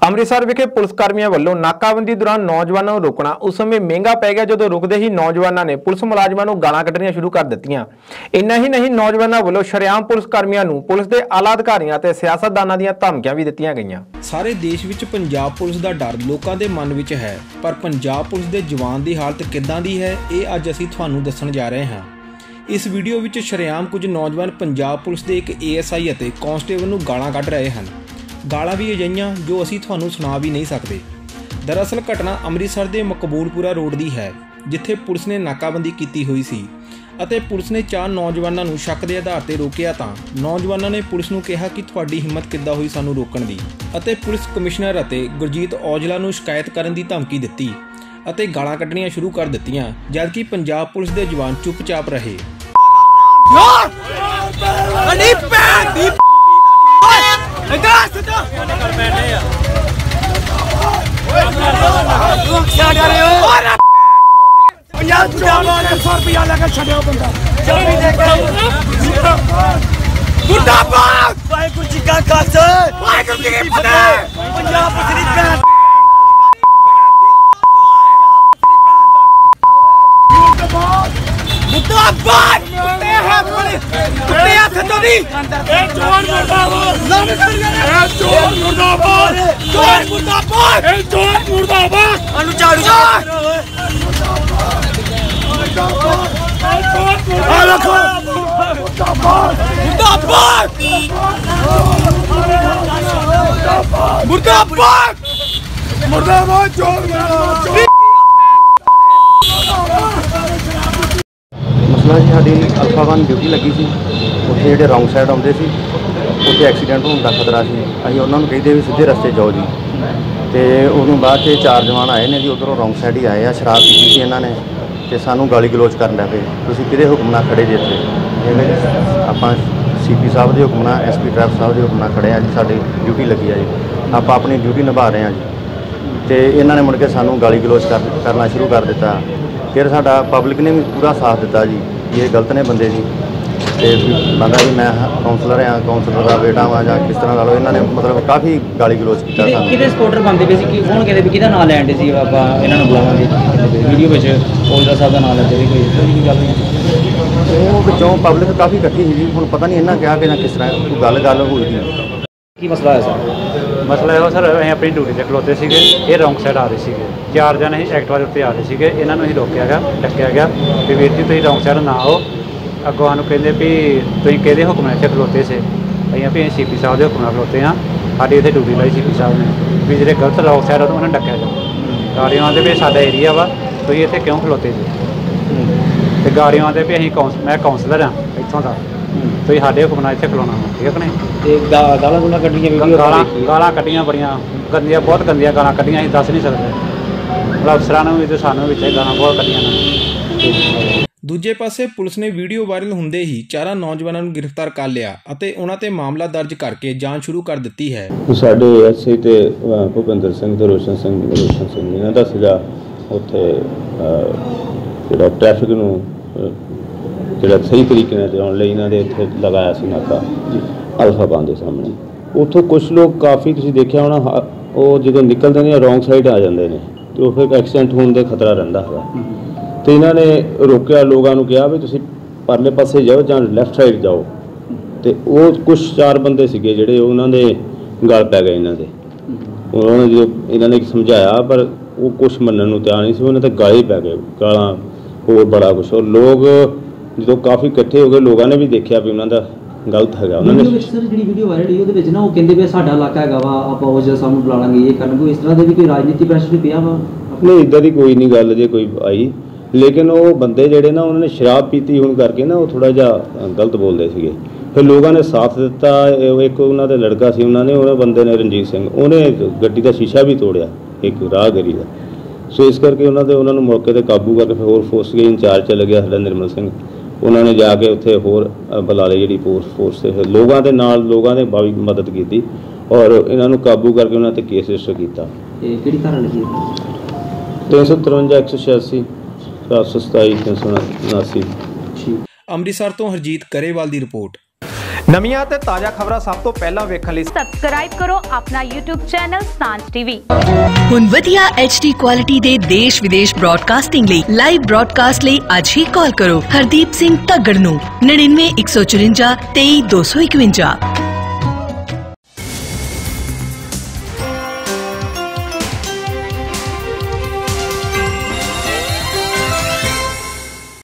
ਅੰਮ੍ਰਿਤਸਰ ਵਿਖੇ ਪੁਲਿਸ ਕਰਮੀਆਂ ਵੱਲੋਂ ਨਾਕਾਬੰਦੀ ਦੌਰਾਨ ਨੌਜਵਾਨਾਂ ਨੂੰ ਰੋਕਣਾ ਉਸ ਸਮੇਂ ਮਹਿੰਗਾ ਪੈ ਗਿਆ ਜਦੋਂ ਰੁਕਦੇ ਹੀ ਨੌਜਵਾਨਾਂ ਨੇ ਪੁਲਿਸ ਮੁਲਾਜ਼ਮਾਂ ਨੂੰ ਗਾਲਾਂ ਕੱਢਣੀਆਂ ਸ਼ੁਰੂ ਕਰ ਦਿੱਤੀਆਂ। ਇੰਨਾ ਹੀ ਨਹੀਂ, ਨੌਜਵਾਨਾਂ ਵੱਲੋਂ ਸ਼ਰੇਆਮ ਪੁਲਿਸ ਕਰਮੀਆਂ ਨੂੰ ਪੁਲਿਸ ਦੇ ਆਲਾ ਅਧਿਕਾਰੀਆਂ ਤੇ ਸਿਆਸਤਦਾਨਾਂ ਦੀਆਂ ਧਮਕੀਆਂ ਵੀ ਦਿੱਤੀਆਂ ਗਈਆਂ। ਸਾਰੇ ਦੇਸ਼ ਵਿੱਚ ਪੰਜਾਬ ਪੁਲਿਸ ਦਾ ਡਰ ਲੋਕਾਂ ਦੇ ਮਨ ਵਿੱਚ ਹੈ, ਪਰ ਪੰਜਾਬ ਪੁਲਿਸ ਦੇ ਜਵਾਨ ਦੀ ਹਾਲਤ ਕਿੱਦਾਂ ਦੀ ਹੈ, ਇਹ ਅੱਜ ਅਸੀਂ ਤੁਹਾਨੂੰ ਦੱਸਣ ਜਾ ਰਹੇ ਹਾਂ। ਇਸ ਵੀਡੀਓ ਵਿੱਚ ਸ਼ਰੇਆਮ ਕੁਝ ਨੌਜਵਾਨ ਪੰਜਾਬ ਪੁਲਿਸ ਦੇ ਇੱਕ ASI ਅਤੇ ਕਾਂਸਟੇਬਲ ਨੂੰ ਗਾਲਾਂ ਕੱਢ ਰਹੇ ਹਨ। ਗਾਲਾਂ ਵੀ ਅਜਿਹੀਆਂ ਜੋ ਅਸੀਂ ਤੁਹਾਨੂੰ ਸੁਣਾ ਵੀ ਨਹੀਂ ਸਕਦੇ। ਦਰਅਸਲ ਘਟਨਾ ਅੰਮ੍ਰਿਤਸਰ ਦੇ ਮਕਬੂਲਪੁਰਾ ਰੋਡ ਦੀ ਹੈ, ਜਿੱਥੇ ਪੁਲਿਸ ਨੇ ਨਾਕਾਬੰਦੀ ਕੀਤੀ ਹੋਈ ਸੀ ਅਤੇ ਪੁਲਿਸ ਨੇ 4 ਨੌਜਵਾਨਾਂ ਨੂੰ ਸ਼ੱਕ ਦੇ ਆਧਾਰ ਤੇ ਰੋਕਿਆ ਤਾਂ ਨੌਜਵਾਨਾਂ ਨੇ ਪੁਲਿਸ ਨੂੰ ਕਿਹਾ ਕਿ ਤੁਹਾਡੀ ਹਿੰਮਤ ਕਿੱਦਾਂ ਹੋਈ ਸਾਨੂੰ ਰੋਕਣ ਦੀ, ਅਤੇ ਪੁਲਿਸ ਕਮਿਸ਼ਨਰ ਅਤੇ ਗੁਰਜੀਤ ਔਜਲਾ ਨੂੰ ਸ਼ਿਕਾਇਤ ਕਰਨ ਦੀ ਧਮਕੀ ਦਿੱਤੀ ਅਤੇ ਗਾਲਾਂ ਕੱਢਣੀਆਂ ਸ਼ੁਰੂ ਕਰ ਦਿੱਤੀਆਂ, ਜਦਕਿ ਪੰਜਾਬ ਪੁਲਿਸ ਦੇ ਜਵਾਨ ਚੁੱਪਚਾਪ ਰਹੇ। मसला जी साड़ी अल्फा 1 ड्यूटी लगी सी, उत्थे जिहड़े रॉन्ग साइड आउंदे सी उत्थे एक्सीडेंट होने का खतरा सी। असीं उन्हां नूं कहिंदे भी सीधे रस्ते जाओ जी, ते उदों बाद 4 जवान आए ने जी, उधरों रॉन्ग साइड ही आए आ। शराब पीती सी इन्हां ने ते सानूं गाली गलोच करन लग पे, तुसीं किहदे हुक्म नाल खड़े जे इत्थे? आपां CP साहब के हुक्म नाल SP ट्रैफिक साहब के हुक्म नाल खड़े आ जी, साडी ड्यूटी लगी है जी, आपां अपनी ड्यूटी निभा रहे हैं जी। तो इन्होंने मुड़ के सानू गाली गलोच करना शुरू कर दिता। फिर साडा पब्लिक ने भी पूरा साथ दिता जी, ये गलत ने बंदे जी, तो बंदा जी मैं काउंसलर हाँ, काउंसलर का बेटा वा जां किस तरह ला लो, इन्होंने मतलब काफ़ी गाली गलोच किया। किहदे सपोर्टर बनते पे सी, कौन कहते भी किहदा नाम लैंदे सी, आपां इन्हां नूं बुलावांगे वीडियो विच औजला साहब दा नाम लैंदे सी, कोई गल नहीं। वो विचों पब्लिक काफ़ी इकट्ठी सी जी, हुण पता नहीं इन्हां क्या कि किस तरह कोई गल हुई थी। की मसला है सर? मसला है सर, अं अपनी ड्यूटी से खलोते थे, ये रॉन्ग साइड आ रहे थे, 4 जने एक्टिवा के उत्ते आ रहे थे, इन्होंने ही रोकया गया, डकिया गया भी वीर जी तुम रॉन्ग साइड ना आओ। अगों सानूं कहंदे भी तुम किहदे हुक्म इत्थे खलोते से? अं भी CP साहब के हुक्म खलोते हाँ, साडी इत्थे ड्यूटी लाई CP साहब ने भी जिहड़े गलत रॉन्ग साइड उन्हें डकिया जाओ। गाड़ियों आते भी साडा एरिया वा, तुम इत्थे क्यों खलोते जी? तो गाड़ियों आते भी अं मैं काउंसलर हाँ इत्थों का, तुम साडे हुक्म नाल इत्थे खलोना वा, ठीक है कि नहीं? गालां गुलां कड्ढियां, गालां कड्ढियां बड़ियां गंदियां, बहुत गंदियां गालां कड्ढियां, असीं दस नहीं सकदे। मतलब अफसरां नूं भी ते सानूं भी गालां बहुत कड्ढियां ने। ਦੂਜੇ ਪਾਸੇ ਪੁਲਿਸ ਨੇ ਵੀਡੀਓ ਵਾਇਰਲ ਹੁੰਦੇ ਹੀ 4 ਨੌਜਵਾਨਾਂ ਨੂੰ ਗ੍ਰਿਫਤਾਰ ਕਰ ਲਿਆ ਅਤੇ ਉਹਨਾਂ ਤੇ ਮਾਮਲਾ ਦਰਜ ਕਰਕੇ ਜਾਂਚ ਸ਼ੁਰੂ ਕਰ ਦਿੱਤੀ ਹੈ। ਸਾਡੇ SI ਤੇ ਭੁਪਿੰਦਰ ਸਿੰਘ ਤੇ ਰੋਸ਼ਨ ਸਿੰਘ ਇਹਨਾਂ ਦਾ ਸੀਗਾ ਉੱਥੇ ਜਿਹੜਾ ਟ੍ਰੈਫਿਕ ਨੂੰ ਜਿਹੜਾ ਸਹੀ ਤਰੀਕੇ ਨਾਲ ਚਲਾਉਣ ਲਈ ਇਹਨਾਂ ਦੇ ਉੱਥੇ ਲਗਾਇਆ ਸੀ ਨਾਕਾ ਅਲਫਾ 1 ਦੇ ਸਾਹਮਣੇ। ਉੱਥੋਂ ਕੁਛ ਲੋਕ ਕਾਫੀ ਤੁਸੀਂ ਦੇਖਿਆ ਹੋਣਾ, ਉਹ ਜਦੋਂ ਨਿਕਲਦੇ ਨੇ ਰੌਂਗ ਸਾਈਡ ਆ ਜਾਂਦੇ ਨੇ ਤੇ ਉਹ ਫਿਰ ਐਕਸੀਡੈਂਟ ਹੋਣ ਦਾ ਖਤਰਾ ਰਹਿੰਦਾ ਹੈਗਾ। तो इन्होंने रोकया, लोगों को कहा भी तुसीं परले पासे जाओ जां लैफ्ट साइड जाओ, तो वो कुछ 4 बंदे सीगे जिहड़े उन्होंने गल पै गए इन्हों के। उन्होंने जो इन्होंने समझाया पर वो कुछ मनण नूं तैयार नहीं सी, उन्होंने तो गाल ही पै गए, गालां होर बड़ा कुछ। और लोग जो काफ़ी इकट्ठे हो गए, लोगों ने भी देखा भी उन्होंने गलत है। उन्होंने सर जी वीडियो वायरल हुई ਉਹਦੇ ना वो कहते भी साडा इलाका है वा, आपां औजला साहब नूं बुला लांगे, ये करनगे, इस तरह की भी कोई राजनीति प्रैशर पिया वा? नहीं, इदां दी कोई नहीं गल जे कोई आई, लेकिन वो बंदे जिहड़े ना उन्होंने शराब पीती होने करके ना वो थोड़ा जिहा गलत बोलते थे। फिर लोगों ने साथ दिता। एक उन्होंने लड़का सी, उन्होंने बंदे ने रणजीत सिंह, उन्हें गड्डी का शीशा भी तोड़िया एक राहगीरी का। सो इस करके उन्होंने मौके पर काबू करके फिर होर फोर्स गई, इंचार्ज चल गया साडा निर्मल सिंह, उन्होंने जाके उत्थे होर बुला ली जी फोर्स से। फिर लोगों के नाल लोगों ने भी मदद की और इन्होंने काबू करके उन्होंने केस रजिस्टर किया। 353 186 727 379। ਅੰਮ੍ਰਿਤਸਰ ਤੋਂ ਹਰਜੀਤ ਕਰੇਵਾਲ ਦੀ ਰਿਪੋਰਟ। ਨਵੀਆਂ ਤੇ ਤਾਜ਼ਾ ਖਬਰਾਂ ਸਭ ਤੋਂ ਪਹਿਲਾਂ ਵੇਖਣ ਲਈ ਸਬਸਕ੍ਰਾਈਬ ਕਰੋ ਆਪਣਾ YouTube ਚੈਨਲ ਸਾਂਝ ਟੀਵੀ। ਹੁਣ ਵਧੀਆ HD ਕੁਆਲਿਟੀ ਦੇ ਦੇਸ਼ ਵਿਦੇਸ਼ ਬ੍ਰਾਡਕਾਸਟਿੰਗ ਲਈ ਲਾਈਵ ਬ੍ਰਾਡਕਾਸਟ ਲਈ ਅੱਜ ਹੀ ਕਾਲ ਕਰੋ ਹਰਦੀਪ ਸਿੰਘ ਧੱਗੜ ਨੂੰ 99 154 23 251।